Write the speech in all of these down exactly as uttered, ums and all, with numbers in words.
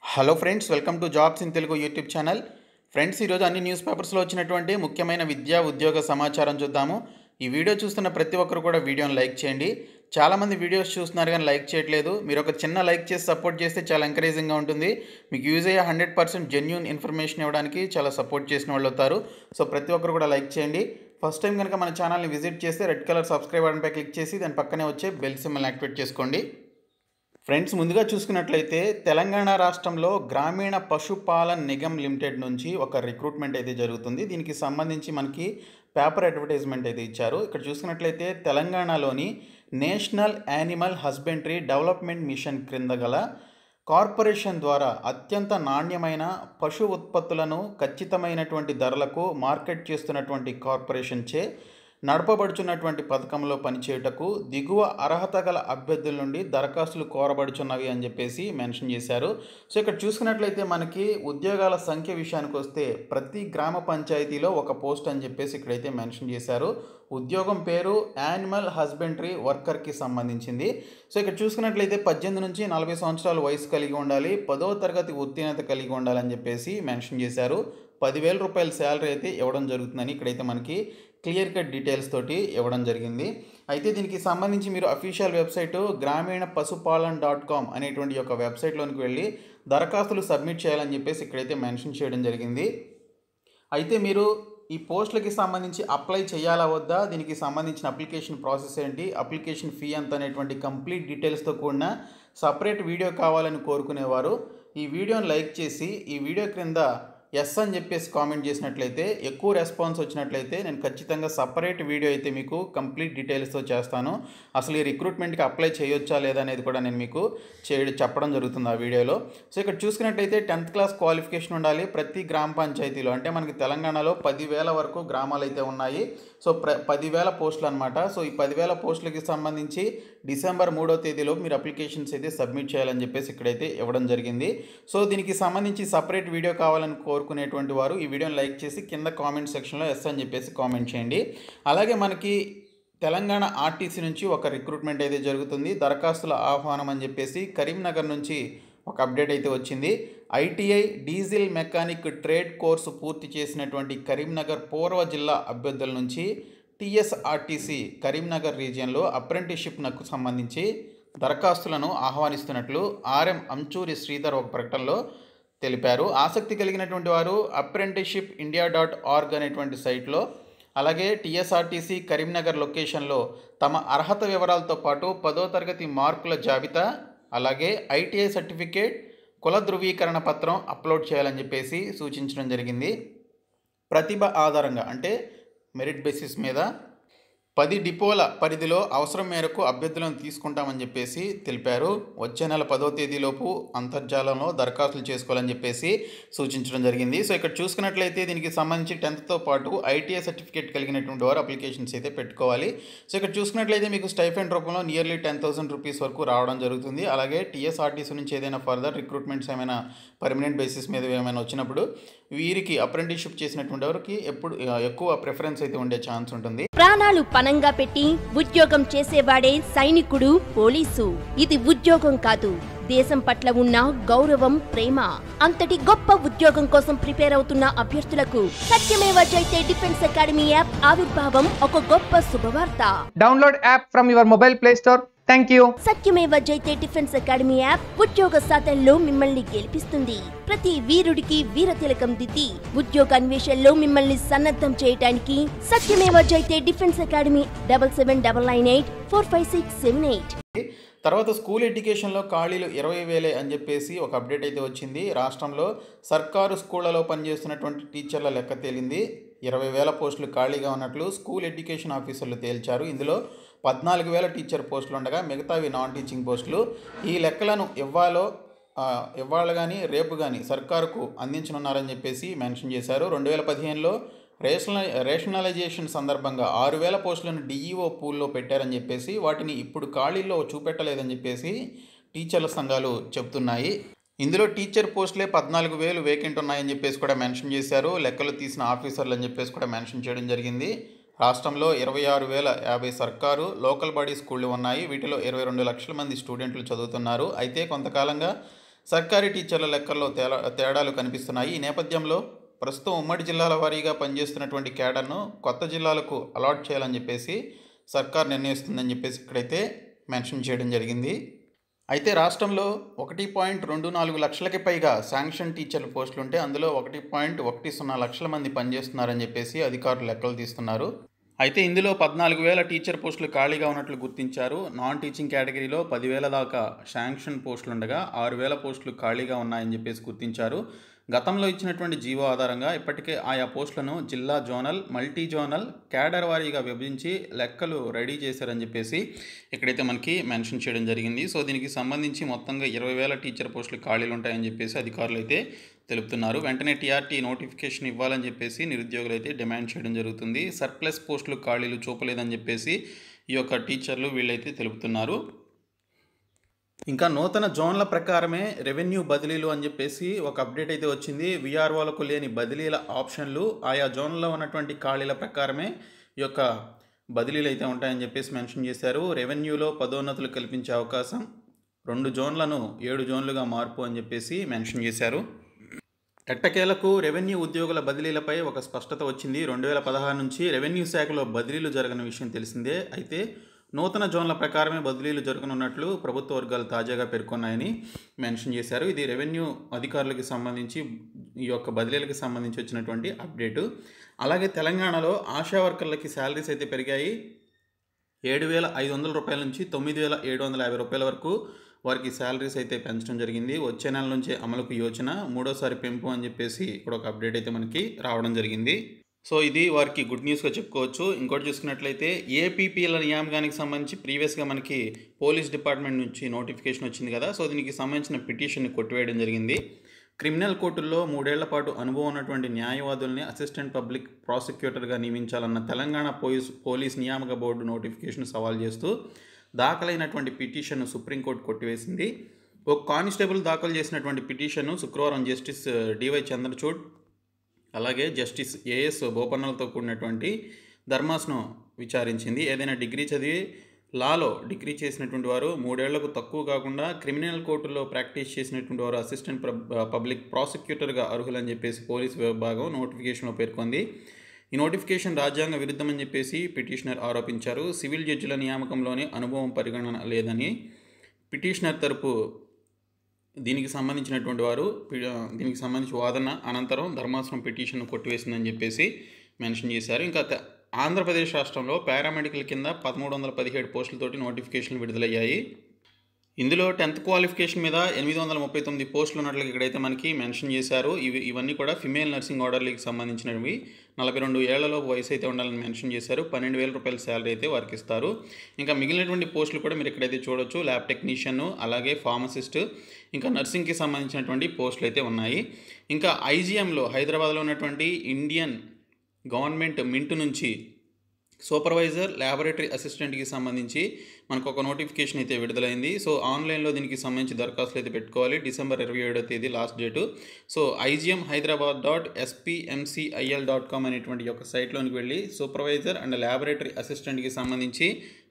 Hello friends, welcome to jobs in Telugu YouTube channel. Friends, ఈరోజు అన్ని news పేపర్స్లో వచ్చినటువంటి ముఖ్యమైన విద్యా ఉద్యోగ సమాచారం చూద్దాము. ఈ వీడియో చూస్తున్న ప్రతి ఒక్కరు కూడా వీడియోని లైక్ చేయండి. చాలామంది వీడియోస్ చూస్తున్నారు కానీ లైక్ చేయట్లేదు. మీరు ఒక చిన్న లైక్ చేసి సపోర్ట్ చేస్తే చాలా ఎంకరేజింగ్గా ఉంటుంది. మీకు యూజ్ అయ్యే హండ్రెడ్ పర్సెంట్ జెన్యూన్ ఇన్ఫర్మేషన్ ఇవ్వడానికి చాలా సపోర్ట్ చేసిన వాళ్ళు అవుతారు. సో ప్రతి ఒక్కరు కూడా లైక్ చేయండి. ఫస్ట్ టైం కనుక మన ఛానల్ని విజిట్ చేస్తే రెడ్ కలర్ సబ్స్క్రైబ్ బటన్పై క్లిక్ చేసి దాని పక్కనే వచ్చే బెల్ సింబల్ని యాక్టివేట్ చేసుకోండి. ఫ్రెండ్స్, ముందుగా చూసుకున్నట్లయితే తెలంగాణ రాష్ట్రంలో గ్రామీణ పశుపాలన్ నిగమ్ లిమిటెడ్ నుంచి ఒక రిక్రూట్మెంట్ అయితే జరుగుతుంది. దీనికి సంబంధించి మనకి పేపర్ అడ్వర్టైజ్మెంట్ అయితే ఇచ్చారు. ఇక్కడ చూసుకున్నట్లయితే తెలంగాణలోని national animal husbandry development mission క్రింద గల కార్పొరేషన్ ద్వారా అత్యంత నాణ్యమైన పశు ఉత్పత్తులను ఖచ్చితమైనటువంటి ధరలకు మార్కెట్ చేస్తున్నటువంటి కార్పొరేషన్ చే నడపబడుచున్నటువంటి పథకంలో పనిచేయుటకు దిగువ అర్హత గల అభ్యర్థుల నుండి దరఖాస్తులు కోరబడుచున్నవి అని చెప్పేసి మెన్షన్ చేశారు. సో ఇక్కడ చూసుకున్నట్లయితే మనకి ఉద్యోగాల సంఖ్య విషయానికి వస్తే ప్రతి గ్రామ పంచాయతీలో ఒక పోస్ట్ అని చెప్పేసి ఇక్కడైతే మెన్షన్ చేశారు. ఉద్యోగం పేరు యానిమల్ హస్బెండరీ వర్కర్కి సంబంధించింది. సో ఇక్కడ చూసుకున్నట్లయితే పద్దెనిమిది నుంచి నలభై సంవత్సరాల వయసు కలిగి ఉండాలి, పదో తరగతి ఉత్తీర్ణత కలిగి ఉండాలని చెప్పేసి మెన్షన్ చేశారు. పదివేల రూపాయల శాలరీ అయితే ఇవ్వడం జరుగుతుందని ఇక్కడైతే మనకి క్లియర్ కట్ డీటెయిల్స్ తోటి ఇవ్వడం జరిగింది. అయితే దీనికి సంబంధించి మీరు అఫీషియల్ వెబ్సైట్ గ్రామీణ పశుపాలన్ డాట్ కామ్ అనేటువంటి ఒక వెబ్సైట్లోనికి వెళ్ళి దరఖాస్తులు సబ్మిట్ చేయాలని చెప్పేసి ఇక్కడైతే మెన్షన్ చేయడం జరిగింది. అయితే మీరు ఈ పోస్టులకి సంబంధించి అప్లై చేయాలా వద్దా, దీనికి సంబంధించిన అప్లికేషన్ ప్రాసెస్ ఏంటి, అప్లికేషన్ ఫీ ఎంత అనేటువంటి కంప్లీట్ డీటెయిల్స్తో కూడిన సపరేట్ వీడియో కావాలని కోరుకునేవారు ఈ వీడియోని లైక్ చేసి ఈ వీడియో క్రింద ఎస్ అని చెప్పేసి కామెంట్ చేసినట్లయితే, ఎక్కువ రెస్పాన్స్ వచ్చినట్లయితే నేను ఖచ్చితంగా సపరేట్ వీడియో అయితే మీకు కంప్లీట్ డీటెయిల్స్తో చేస్తాను. అసలు ఈ రిక్రూట్మెంట్కి అప్లై చేయొచ్చా లేదా అనేది కూడా నేను మీకు చేయడం చెప్పడం జరుగుతుంది ఆ వీడియోలో. సో ఇక్కడ చూసుకున్నట్లయితే టెన్త్ క్లాస్ క్వాలిఫికేషన్ ఉండాలి ప్రతి గ్రామ పంచాయతీలో. అంటే మనకి తెలంగాణలో పదివేల వరకు గ్రామాలు అయితే ఉన్నాయి. సో ప్ర పదివేల పోస్టులు అనమాట. సో ఈ పదివేల పోస్టులకి సంబంధించి డిసెంబర్ మూడో తేదీలోపు మీరు అప్లికేషన్స్ అయితే సబ్మిట్ చేయాలని చెప్పేసి ఇక్కడైతే ఇవ్వడం జరిగింది. సో దీనికి సంబంధించి సపరేట్ వీడియో కావాలని కోరుకునేటువంటి వారు ఈ వీడియోని లైక్ చేసి కింద కామెంట్ సెక్షన్లో ఎస్ అని చెప్పేసి కామెంట్ చేయండి. అలాగే మనకి తెలంగాణ ఆర్టీసీ నుంచి ఒక రిక్రూట్మెంట్ అయితే జరుగుతుంది. దరఖాస్తుల ఆహ్వానం అని చెప్పేసి కరీంనగర్ నుంచి ఒక అప్డేట్ అయితే వచ్చింది. ITI diesel mechanic trade course పూర్తి చేసినటువంటి కరీంనగర్ పూర్వ జిల్లా అభ్యర్థుల నుంచి టీఎస్ఆర్టీసీ కరీంనగర్ రీజియన్లో అప్రెంటిస్షిప్నకు సంబంధించి దరఖాస్తులను ఆహ్వానిస్తున్నట్లు ఆర్ఎం అంచూరి శ్రీధర్ ఒక ప్రకటనలో తెలిపారు. ఆసక్తి కలిగినటువంటి వారు అప్రెంటిస్షిప్ ఇండియా డాట్ ఆర్గ్ అనేటువంటి సైట్లో, అలాగే టీఎస్ఆర్టీసీ కరీంనగర్ లొకేషన్లో తమ అర్హత వివరాలతో పాటు పదో తరగతి మార్కుల జాబితా, అలాగే ఐటీఐ సర్టిఫికేట్, కుల ధృవీకరణ పత్రం అప్లోడ్ చేయాలని చెప్పేసి సూచించడం జరిగింది. ప్రతిభ ఆధారంగా అంటే మెరిట్ బేసిస్ మీద పది డిపోల పరిధిలో అవసరం మేరకు అభ్యర్థులను తీసుకుంటామని చెప్పేసి తెలిపారు. వచ్చే నెల పదో తేదీలోపు అంతర్జాలంలో దరఖాస్తులు చేసుకోవాలని చెప్పేసి సూచించడం జరిగింది. సో ఇక్కడ చూసుకున్నట్లయితే దీనికి సంబంధించి టెన్త్తో పాటు ఐటీఐ సర్టిఫికేట్ కలిగినటువంటి వారు అప్లికేషన్స్ అయితే పెట్టుకోవాలి. సో ఇక్కడ చూసుకున్నట్లయితే మీకు స్టైఫెండ్ రూపంలో నియర్లీ టెన్ థౌసండ్ రూపీస్ వరకు రావడం జరుగుతుంది. అలాగే టీఎస్ఆర్టీసీ నుంచి ఏదైనా ఫర్దర్ రిక్రూట్మెంట్స్ ఏమైనా పర్మనెంట్ బేసిస్ మీద ఏమైనా వచ్చినప్పుడు వీరికి అప్రెంటిస్షిప్ చేసినటువంటి వారికి ఎప్పుడు ఎక్కువ ప్రిఫరెన్స్ అయితే ఉండే ఛాన్స్ ఉంటుంది. ప్రాణాలు పనంగా పెట్టి ఉద్యోగం చేసేవాడే సైనికుడు, పోలీసు. ఇది ఉద్యోగం కాదు, దేశం పట్ల ఉన్న గౌరవం, ప్రేమ. అంతటి గొప్ప ఉద్యోగం కోసం ప్రిపేర్ అవుతున్న అభ్యర్థులకు సత్యమేవ జయతే డిఫెన్స్ అకాడమీ యాప్ ఆవిర్భావం ఒక గొప్ప శుభవార్త. Download app from your mobile play store. Thank you. Satyameva Jayate defence academy app ఉద్యోగ సాధనలో మిమ్మల్ని గెలిపిస్తుంది. ప్రతి వీరుడికి వీర తిలకం దిద్ది ఉద్యోగ అన్వేషణలో మిమ్మల్ని సన్నద్ధం చేయడానికి Satyameva Jayate defence academy double seven double nine eight four five six seven eight. తర్వాత స్కూల్ ఎడ్యుకేషన్లో ఖాళీలు ఇరవై వేలే అని చెప్పేసి ఒక అప్డేట్ అయితే వచ్చింది. రాష్ట్రంలో సర్కారు స్కూళ్లలో పనిచేస్తున్నటువంటి టీచర్ల లెక్క తేలింది. ఇరవై వేల పోస్టులు ఖాళీగా ఉన్నట్లు స్కూల్ ఎడ్యుకేషన్ ఆఫీసర్లు తేల్చారు. ఇందులో పద్నాలుగు వేల టీచర్ పోస్టులు ఉండగా మిగతావి నాన్ టీచింగ్ పోస్టులు. ఈ లెక్కలను ఇవ్వాలో ఇవ్వాలి కానీ రేపు కానీ సర్కారుకు అందించనున్నారని చెప్పేసి మెన్షన్ చేశారు. రెండు వేల పదిహేనులో రేషనలై రేషనలైజేషన్ సందర్భంగా ఆరు వేల పోస్టులను డిఈఓ పూల్లో పెట్టారని చెప్పేసి వాటిని ఇప్పుడు ఖాళీల్లో చూపెట్టలేదని చెప్పేసి టీచర్ల సంఘాలు చెప్తున్నాయి. ఇందులో టీచర్ పోస్టులే పద్నాలుగు వేలు వేకెంట్ ఉన్నాయని చెప్పేసి కూడా మెన్షన్ చేశారు. లెక్కలు తీసిన ఆఫీసర్లు అని చెప్పేసి కూడా మెన్షన్ చేయడం జరిగింది. రాష్ట్రంలో ఇరవై ఆరు వేల యాభై సర్కారు లోకల్ బాడీ స్కూళ్ళు ఉన్నాయి. వీటిలో ఇరవై రెండు లక్షల మంది స్టూడెంట్లు చదువుతున్నారు. అయితే కొంతకాలంగా సర్కారీ టీచర్ల లెక్కల్లో తేడా తేడాలు కనిపిస్తున్నాయి. ఈ నేపథ్యంలో ప్రస్తుతం ఉమ్మడి జిల్లాల వారీగా పనిచేస్తున్నటువంటి క్యాడర్ను కొత్త జిల్లాలకు అలాట్ చేయాలని చెప్పేసి సర్కార్ నిర్ణయిస్తుందని చెప్పేసి ఇక్కడైతే మెన్షన్ చేయడం జరిగింది. అయితే రాష్ట్రంలో ఒకటి పాయింట్ రెండు నాలుగు లక్షలకి పైగా శాంక్షన్ టీచర్ల పోస్టులు ఉంటే అందులో ఒకటి పాయింట్ ఒకటి సున్నా లక్షల మంది పనిచేస్తున్నారని చెప్పేసి అధికారులు లెక్కలు తీస్తున్నారు. అయితే ఇందులో పద్నాలుగు వేల టీచర్ పోస్టులు ఖాళీగా ఉన్నట్లు గుర్తించారు. నాన్ టీచింగ్ కేటగిరీలో పదివేల దాకా శాంక్షన్ పోస్టులు ఉండగా ఆరు వేల పోస్టులు ఖాళీగా ఉన్నాయని చెప్పేసి గుర్తించారు. గతంలో ఇచ్చినటువంటి జీవో ఆధారంగా ఇప్పటికే ఆయా పోస్టులను జిల్లా, జోనల్, మల్టీ జోనల్, క్యాడర్ వారీగా విభజించి లెక్కలు రెడీ చేశారని చెప్పేసి ఇక్కడైతే మనకి మెన్షన్ చేయడం జరిగింది. సో దీనికి సంబంధించి మొత్తంగా ఇరవై వేల టీచర్ పోస్టులు ఖాళీలు ఉంటాయని చెప్పేసి అధికారులు అయితే తెలుపుతున్నారు. వెంటనే టీఆర్టీ నోటిఫికేషన్ ఇవ్వాలని చెప్పేసి నిరుద్యోగులు అయితే డిమాండ్ చేయడం జరుగుతుంది. సర్ప్లస్ పోస్టులు ఖాళీలు చూపలేదని చెప్పేసి ఈ యొక్క టీచర్లు వీళ్ళైతే తెలుపుతున్నారు. ఇంకా నూతన జోన్ల ప్రకారమే రెవెన్యూ బదిలీలు అని చెప్పేసి ఒక అప్డేట్ అయితే వచ్చింది. విఆర్ఓలకు లేని బదిలీల ఆప్షన్లు ఆయా జోన్లలో ఉన్నటువంటి ఖాళీల ప్రకారమే ఈ యొక్క బదిలీలు అయితే ఉంటాయని చెప్పేసి మెన్షన్ చేశారు. రెవెన్యూలో పదోన్నతులు కల్పించే అవకాశం, రెండు జోన్లను ఏడు జోన్లుగా మార్పు అని చెప్పేసి మెన్షన్ చేశారు. ఎట్టకేలకు రెవెన్యూ ఉద్యోగుల బదిలీలపై ఒక స్పష్టత వచ్చింది. రెండు వేల పదహారు నుంచి రెవెన్యూ శాఖలో బదిలీలు జరగని విషయం తెలిసిందే. అయితే నూతన జోన్ల ప్రకారమే బదిలీలు జరగనున్నట్లు ప్రభుత్వ వర్గాలు తాజాగా పేర్కొన్నాయని మెన్షన్ చేశారు. ఇది రెవెన్యూ అధికారులకు సంబంధించి ఈ యొక్క బదిలీలకు సంబంధించి వచ్చినటువంటి అప్డేటు. అలాగే తెలంగాణలో ఆశా వర్కర్లకి శాలరీస్ అయితే పెరిగాయి. ఏడు వేల ఐదు వందల రూపాయల నుంచి తొమ్మిది వేల ఏడు వందల యాభై రూపాయల వరకు వారికి శాలరీస్ అయితే పెంచడం జరిగింది. వచ్చే నెల నుంచే అమలుకు యోచన, మూడోసారి పెంపు అని చెప్పేసి ఇక్కడ ఒక అప్డేట్ అయితే మనకి రావడం జరిగింది. సో ఇది వారికి గుడ్ న్యూస్గా చెప్పుకోవచ్చు. ఇంకోటి చూసుకున్నట్లయితే ఏపీపీల నియామకానికి సంబంధించి ప్రీవియస్గా మనకి పోలీస్ డిపార్ట్మెంట్ నుంచి నోటిఫికేషన్ వచ్చింది కదా. సో దీనికి సంబంధించిన పిటిషన్ని కొట్టివేయడం జరిగింది. క్రిమినల్ కోర్టుల్లో మూడేళ్ల పాటు అనుభవం ఉన్నటువంటి న్యాయవాదుల్ని అసిస్టెంట్ పబ్లిక్ ప్రాసిక్యూటర్గా నియమించాలన్న తెలంగాణ పోలీస్ పోలీస్ నియామక బోర్డు నోటిఫికేషన్ సవాల్ చేస్తూ దాఖలైనటువంటి పిటిషన్ను సుప్రీంకోర్టు కొట్టివేసింది. ఒక కానిస్టేబుల్ దాఖలు చేసినటువంటి పిటిషన్ను శుక్రవారం జస్టిస్ డివై చంద్రచూడ్ అలాగే జస్టిస్ ఏఎస్ బోపన్నలతో కూడినటువంటి ధర్మాసనం విచారించింది. ఏదైనా డిగ్రీ చదివి లాలో డిగ్రీ చేసినటువంటి వారు మూడేళ్లకు తక్కువ కాకుండా క్రిమినల్ కోర్టులో ప్రాక్టీస్ చేసినటువంటి వారు అసిస్టెంట్ పబ్లిక్ ప్రాసిక్యూటర్గా అర్హులని చెప్పేసి పోలీసు విభాగం నోటిఫికేషన్లో పేర్కొంది. ఈ నోటిఫికేషన్ రాజ్యాంగ విరుద్ధమని చెప్పేసి పిటిషనర్ ఆరోపించారు. సివిల్ జడ్జిల నియామకంలోనే అనుభవం పరిగణన లేదని పిటిషనర్ తరపు దీనికి సంబంధించినటువంటి వారు దీనికి సంబంధించి వాదన అనంతరం ధర్మాసనం పిటిషన్ కొట్టివేసిందని చెప్పేసి మెన్షన్ చేశారు. ఇంకా ఆంధ్రప్రదేశ్ రాష్ట్రంలో పారామెడికల్ కింద పదమూడు వందల పదిహేడు పోస్టులతోటి నోటిఫికేషన్లు విడుదలయ్యాయి. ఇందులో టెన్త్ క్వాలిఫికేషన్ మీద ఎనిమిది వందల ముప్పై తొమ్మిది పోస్టులు ఉన్నట్లు ఇక్కడైతే మనకి మెన్షన్ చేశారు. ఇవి ఇవన్నీ కూడా ఫిమేల్ నర్సింగ్ ఆర్డర్లీకి సంబంధించినవి. నలభై రెండు ఏళ్లలోపు వయసు అయితే ఉండాలని మెన్షన్ చేశారు. పన్నెండు వేల రూపాయల శాలరీ అయితే వారికి ఇస్తారు. ఇంకా మిగిలినటువంటి పోస్టులు కూడా మీరు ఇక్కడైతే చూడొచ్చు. ల్యాబ్ టెక్నీషియన్, అలాగే ఫార్మసిస్ట్, ఇంకా నర్సింగ్కి సంబంధించినటువంటి పోస్టులు అయితే ఉన్నాయి. ఇంకా ఐజీఎంలో హైదరాబాద్లో ఉన్నటువంటి ఇండియన్ గవర్నమెంట్ మింట్ నుంచి సూపర్వైజర్ ల్యాబొరేటరీ అసిస్టెంట్కి సంబంధించి మనకు ఒక నోటిఫికేషన్ అయితే విడుదలైంది. సో ఆన్లైన్లో దీనికి సంబంధించి దరఖాస్తులు అయితే పెట్టుకోవాలి. డిసెంబర్ ఇరవై ఏడో తేదీ last date. So IGM Hyderabad dot SPMCIL dot com అనేటువంటి యొక్క సైట్లోనికి వెళ్ళి సూపర్వైజర్ అండ్ ల్యాబొరేటరీ అసిస్టెంట్కి సంబంధించి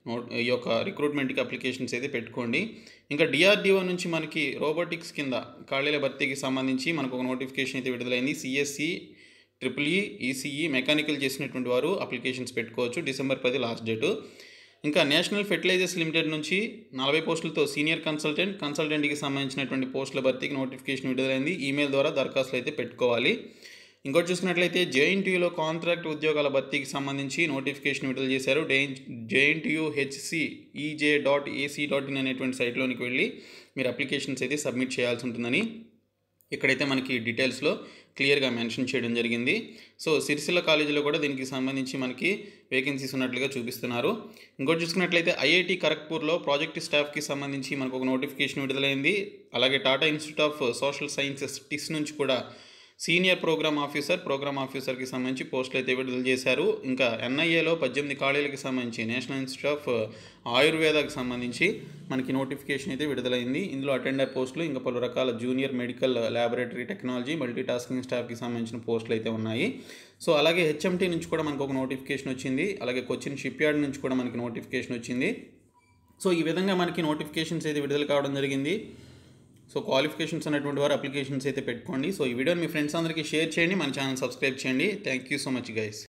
ఈ యొక్క రిక్రూట్మెంట్కి అప్లికేషన్స్ అయితే పెట్టుకోండి. ఇంకా డిఆర్డిఓ నుంచి మనకి రోబోటిక్స్ కింద ఖాళీల భర్తీకి సంబంధించి మనకు ఒక నోటిఫికేషన్ అయితే విడుదలైంది. CSE, triple E, ECE, mechanical చేసినటువంటి వారు అప్లికేషన్స్ పెట్టుకోవచ్చు. డిసెంబర్ పది లాస్ట్ డేటు. ఇంకా నేషనల్ ఫెర్టిలైజర్స్ లిమిటెడ్ నుంచి నలభై పోస్టులతో సీనియర్ కన్సల్టెంట్, కన్సల్టెంట్కి సంబంధించినటువంటి పోస్టుల భర్తీకి నోటిఫికేషన్ విడుదలైంది. ఈమెయిల్ ద్వారా దరఖాస్తులు అయితే పెట్టుకోవాలి. ఇంకోటి చూసినట్లయితే జేఎన్టీయూలో కాంట్రాక్ట్ ఉద్యోగాల భర్తీకి సంబంధించి నోటిఫికేషన్ విడుదల చేశారు. JNTU HC EJ dot AC dot in అనేటువంటి సైట్లోనికి వెళ్ళి మీరు అప్లికేషన్స్ అయితే సబ్మిట్ చేయాల్సి ఉంటుందని ఇక్కడైతే మనకి డీటెయిల్స్లో క్లియర్గా మెన్షన్ చేయడం జరిగింది. సో సిరిసిల్ల కాలేజీలో కూడా దీనికి సంబంధించి మనకి వేకెన్సీస్ ఉన్నట్లుగా చూపిస్తున్నారు. ఇంకోటి చూసుకున్నట్లయితే ఐఐటి ఖరగ్పూర్లో ప్రాజెక్ట్ స్టాఫ్కి సంబంధించి మనకు ఒక నోటిఫికేషన్ విడుదలైంది. అలాగే Tata institute of social sciences TISS నుంచి కూడా సీనియర్ ప్రోగ్రామ్ ఆఫీసర్, ప్రోగ్రామ్ ఆఫీసర్కి సంబంధించి పోస్టులు అయితే విడుదల చేశారు. ఇంకా ఎన్ఐఏలో పద్దెనిమిది ఖాళీలకు సంబంధించి నేషనల్ ఇన్స్టిట్యూట్ ఆఫ్ ఆయుర్వేదకు సంబంధించి మనకి నోటిఫికేషన్ అయితే విడుదలైంది. ఇందులో అటెండర్ పోస్టులు, ఇంకా పలు రకాల junior medical laboratory technology, multi tasking స్టాఫ్కి సంబంధించిన పోస్టులు అయితే ఉన్నాయి. సో అలాగే హెచ్ఎంటీ నుంచి కూడా మనకు ఒక నోటిఫికేషన్ వచ్చింది. అలాగే కొచ్చిన్ షిప్ యార్డ్ నుంచి కూడా మనకి నోటిఫికేషన్ వచ్చింది. సో ఈ విధంగా మనకి నోటిఫికేషన్స్ అయితే విడుదల కావడం జరిగింది. సో క్వాలిఫికేషన్స్ ఉన్నటువంటి వారు అప్లికేషన్స్ అయితే పెట్టుకోండి. సో ఈ వీడియోని మీ ఫ్రెండ్స్ అందరికీ షేర్ చేయండి, మన ఛానల్ సబ్స్క్రైబ్ చేయండి. Thank you so much guys.